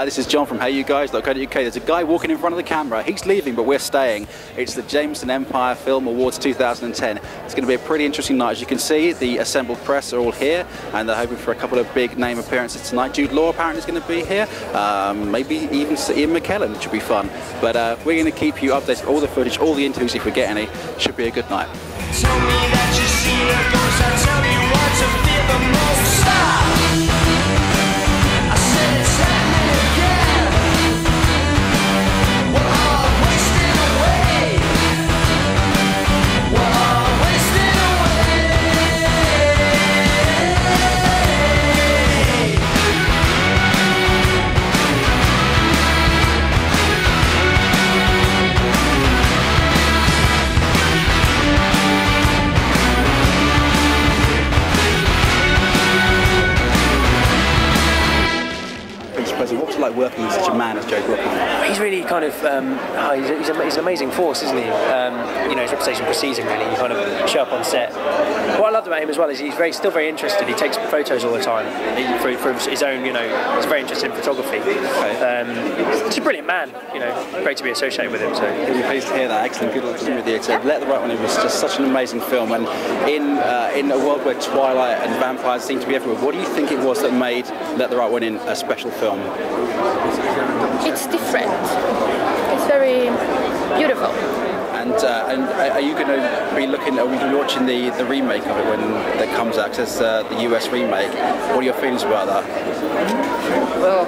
Hi, this is John from HeyUGuys.co.uk. There's a guy walking in front of the camera. He's leaving, but we're staying. It's the Jameson Empire Film Awards 2010. It's going to be a pretty interesting night. As you can see, the assembled press are all here, and they're hoping for a couple of big name appearances tonight. Jude Law apparently is going to be here. Maybe even Ian McKellen, which should be fun. But we're going to keep you updated, all the footage, all the interviews if we get any. Should be a good night. Tell me that you see the ghost, I'll tell you what to fear the most. Stop! I said it's happening again. We're all wasting away. We're all wasting away. What's it like working with such a man as Joe Bruckheimer? He's really kind of, he's an amazing force, isn't he? You know, his reputation precedes him really. You kind of show up on set. What I loved about him as well is he's still very interested. He takes photos all the time for his own, you know, he's very interested in photography. Okay. He's a brilliant man, you know, great to be associated with him. So really pleased to hear that. Excellent, good luck with you. To Let the Right One In was just such an amazing film, and in a world where Twilight and vampires seem to be everywhere, what do you think it was that made Let the Right One In a special film? It's different. It's very beautiful. And are you going to be looking? Are we going to be watching the remake of it when that comes out? Because it's the US remake. What are your feelings about that? Well,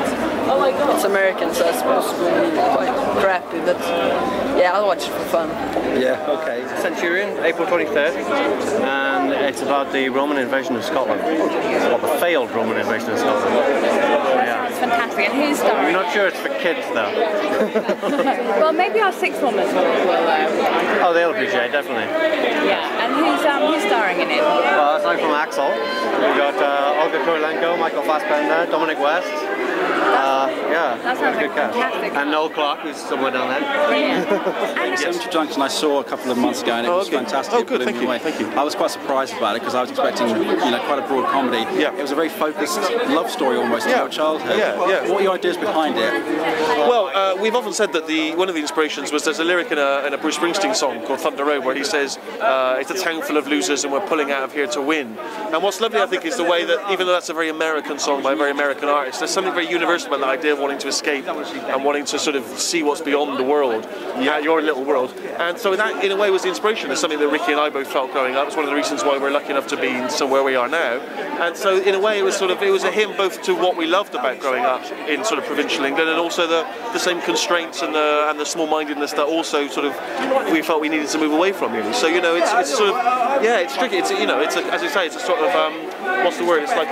it's American, so I suppose it's going to be quite crappy, but yeah, I'll watch it for fun. Yeah, okay. Centurion, April 23rd, and it's about the Roman invasion of Scotland. Well, the failed Roman invasion of Scotland. Yeah. It's fantastic. And who's starring? I'm not sure it's for kids though. Well, maybe our sixth one as well. Oh, they'll appreciate it, definitely. Yeah, and who's starring in it? Well, aside from Axel, we've got Olga Kurylenko, Michael Fassbender, Dominic West. Yeah, that sounds like fantastic. And Noel Clarke, who's somewhere down there. Brilliant. Central Junction I saw a couple of months ago, and it was fantastic. Oh, good, thank you. I was quite surprised about it because I was expecting, quite a broad comedy. Yeah. It was a very focused love story almost in your childhood. Yeah. What are your ideas behind it? Well, we've often said that one of the inspirations was there's a lyric in a Bruce Springsteen song called Thunder Road where he says it's a town full of losers and we're pulling out of here to win. And what's lovely, I think, is the way that even though that's a very American song by a very American artist, there's something very universal about the idea of wanting to escape and wanting to sort of see what's beyond the world, your little world. And so that, in a way, was the inspiration. It's something that Ricky and I both felt growing up. It's one of the reasons why we're lucky enough to be somewhere we are now. And so, in a way, it was a hymn both to what we loved about growing up in sort of provincial England, and also the same constraints and the small-mindedness that also sort of we felt we needed to move away from. Really. So it's sort of it's tricky. It's as you say, it's a sort of what's the word? It's like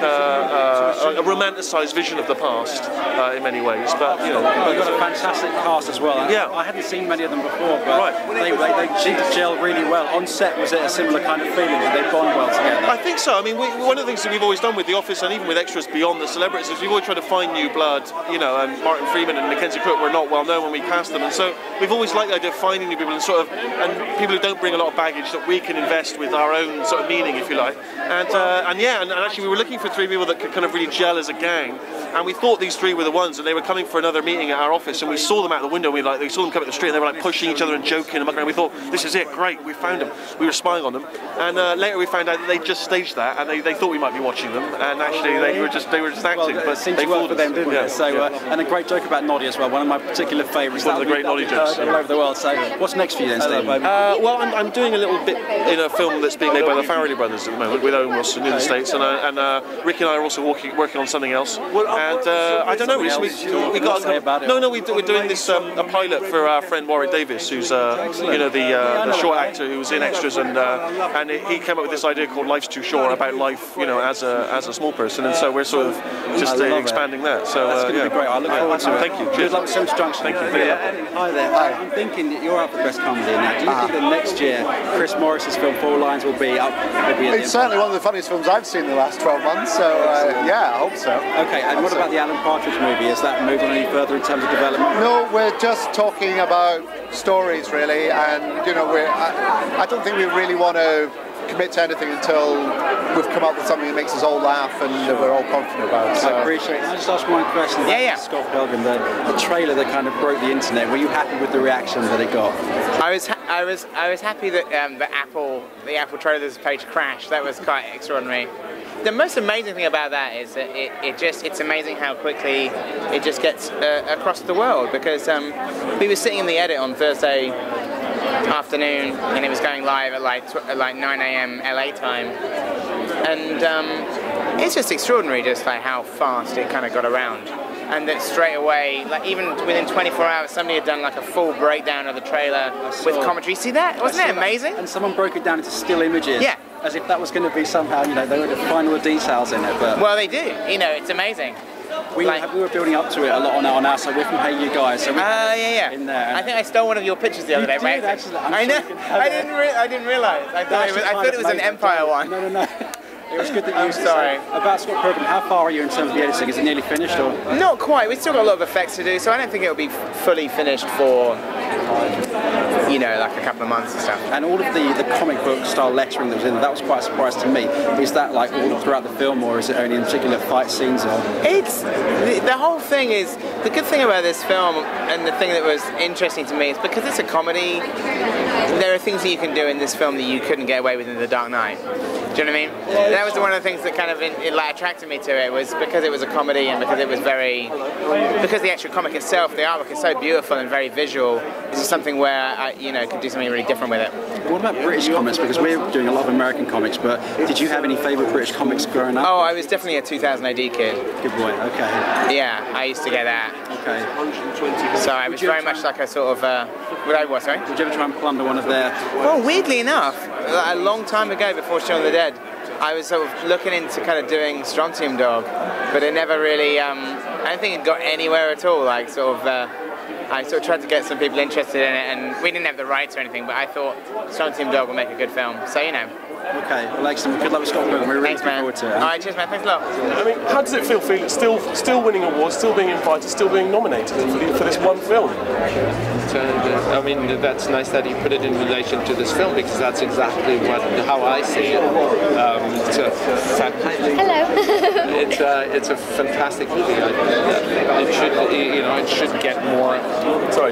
a romanticised vision of the past in many ways. But you've got a fantastic cast as well. Yeah, I hadn't seen many of them before, but they seem to gel really well. On set, was it a similar kind of feeling? Did they bond well together? I think so. I mean, one of the things that we've always done with The Office and even with extras beyond the celebrities is we've always tried to find new blood. And Martin Freeman and Mackenzie Crook were not well known when we cast them, and so we've always liked the idea of finding new people and people who don't bring a lot of baggage that we can invest with our own sort of meaning, if you like. And actually we were looking for three people that could kind of really gel as a gang. And we thought these three were the ones, and they were coming for another meeting at our office, and we saw them out the window. We saw them come up the street, and they were like pushing each other and joking and mucking around. We thought, this is it, great, we found them. We were spying on them, and later we found out that they just staged that, and they thought we might be watching them, and actually they were just acting. Well, but they fooled them, didn't it? So, and a great joke about Noddy as well. One of my particular favourites. One of the great Noddy jokes all over the world. So, what's next for you then, Steve? Well, I'm doing a little bit in a film that's being made by the Farrelly brothers at the moment with Owen Wilson in the States, and Ricky and I are also working on something else. And I don't know. We got we're doing this a pilot for our friend Warwick Davis, who's the short actor who was in Extras, and he came up with this idea called Life's Too Short about life, as a small person, and so we're sort of just expanding that. So that's going to be great. I look forward to it. Thank you. Good luck with Central Junction. Thank you. Hi there. I'm thinking that you're up for best comedy now. Do you think that next year Chris Morris's film Four Lines will be up? It's certainly one of the funniest films I've seen in the last 12 months. So yeah, I hope so. Okay. And what about the Alan Partridge movie? Has that moved on any further in terms of development? No, we're just talking about stories really, and I don't think we really want to commit to anything until we've come up with something that makes us all laugh and that we're all confident about. So. I appreciate it. Can I just ask one question? Yeah. Scott Pilgrim, the trailer that kind of broke the internet. Were you happy with the reaction that it got? I was happy that the Apple trailer's page crashed. That was quite extraordinary. The most amazing thing about that is that it's amazing how quickly it just gets across the world, because we were sitting in the edit on Thursday afternoon and it was going live at like 9 AM LA time, and it's just extraordinary just like how fast it kind of got around, and that straight away, like even within 24 hours, somebody had done like a full breakdown of the trailer with commentary. See that? Wasn't it amazing? And someone broke it down into still images. Yeah. As if that was going to be somehow, you know, they would find all the details in it. But well, they do. You know, it's amazing. We were building up to it a lot on our side. We're from HeyUGuys, so yeah. In there. I think I stole one of your pictures the other day. Did, actually. I know. I didn't realise. I thought it was an Empire one. No. It was good that you sorry. About Scott Pilgrim, how far are you in terms of the editing? Is it nearly finished? Or? Not quite. We've still got a lot of effects to do, so I don't think it'll be fully finished for, you know, like a couple of months and stuff. And all of the comic book style lettering that was in there, that was quite a surprise to me. Is that like all throughout the film, or is it only in particular fight scenes? Or? It's the whole thing is the good thing about this film, and the thing that was interesting to me is because it's a comedy. There are things that you can do in this film that you couldn't get away with in The Dark Knight. Do you know what I mean? Yeah, that was one of the things that kind of attracted me to it, was because it was a comedy and because it was because the actual comic itself, the artwork is so beautiful and very visual. This is something where I, you know, could do something really different with it. What about British comics? Because we're doing a lot of American comics, but did you have any favourite British comics growing up? Oh, I was definitely a 2000 AD kid. Good boy. Okay. Yeah, I used to get that. Okay. So I was very much like a sort of. Would I what? Sorry. Did you ever try and plunder one of their? Well, weirdly enough, a long time ago, before Shaun of the Dead, I was sort of looking into kind of doing Strontium Dog, but it never really. I don't think it got anywhere at all. Like sort of. I sort of tried to get some people interested in it, and we didn't have the rights or anything, but I thought Strontium Dog would make a good film. So you know. Okay, well, excellent. Good luck with Scott Pilgrim. We're really looking forward to it. All right, cheers, man. Thanks a lot. I mean, how does it feel still winning awards, still being invited, still being nominated for this one film? I mean, that's nice that you put it in relation to this film, because that's exactly how I see it. It's a fantastic movie. It should, you know, it should get more. Sorry.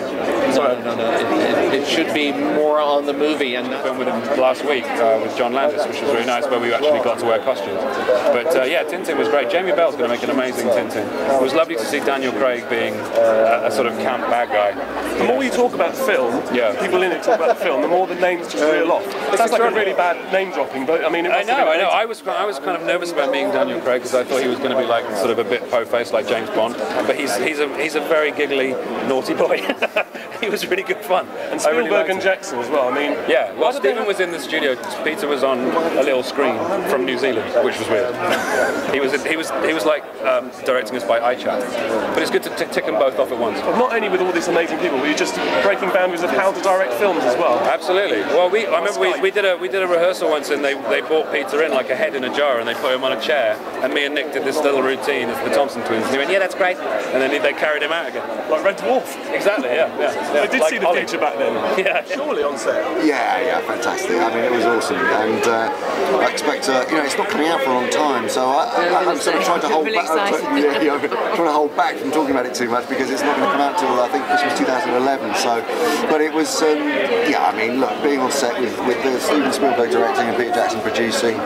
No. It should be more on the movie. And film with him last week with John Landis, which was really nice, where we actually got to wear costumes. But yeah, Tintin was great. Jamie Bell's going to make an amazing Tintin. It was lovely to see Daniel Craig being a sort of camp bad guy. The more you talk about the film, people in it talk about the film, the more the names just reel off. It sounds like a really bad name dropping, but I mean, I know. I was kind of nervous about meeting Daniel Craig, because I thought he was going to be like sort of a bit po-faced like James Bond, but he's a very giggly, naughty boy. He was really good fun. And Spielberg and Jackson as well. I mean, yeah. Well, Stephen was in the studio. Peter was on a little screen from New Zealand, which was weird. He was like directing us by iChat, but it's good to tick them both off at once. Well, not only with all these amazing people, but you're just breaking boundaries of how to direct films as well. Absolutely. Well, I remember we did a rehearsal once, and they brought Peter in like a head in a jar, and they put him on a chair, and me and Nick did this little routine as the Thompson twins. And he went, yeah, that's great, and then they carried him out again. Like Red Dwarf. Exactly. Yeah. I did see the future back then. Yeah. Surely on set. Yeah, fantastic. I mean, it was awesome, and I expect you know, it's not coming out for a long time, so I'm sort of trying to hold back. Trying to hold back from talking about it too much, because it's not going to come out till I think Christmas 2011. So, but it was yeah. I mean, look, being on set with Steven Spielberg directing and Peter Jackson producing.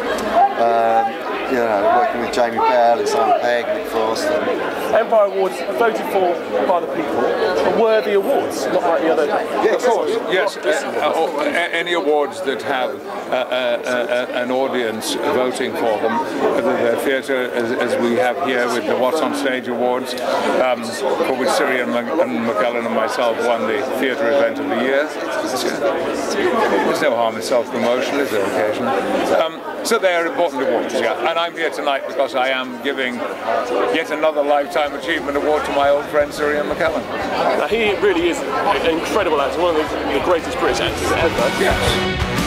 You know, working with Jamie Bell and Simon Pegg and Nick Frost. Empire Awards voted for by the people are worthy awards, not like the other. Yeah, of course, yes. Any awards that have an audience voting for them, whether they're theatre, as we have here with the What's on Stage Awards, for which Siri and McKellen and myself won the theatre event of the year. There's no harm in self-promotion, is there, occasionally? So they are important awards, yeah. And I'm here tonight because I am giving yet another Lifetime Achievement Award to my old friend Siri and McKellen. Now he really is an incredible actor, one of the greatest British actors ever. Yes.